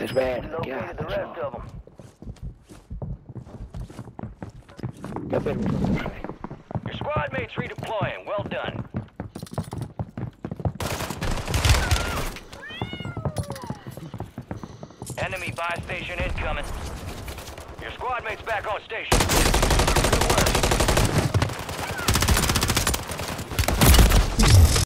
haces ver? ¿Qué Located the haces? rest of them. ¿Qué permiso? Your squad mates redeploying. Well done. Enemy buy station incoming. Your squad mates back on station.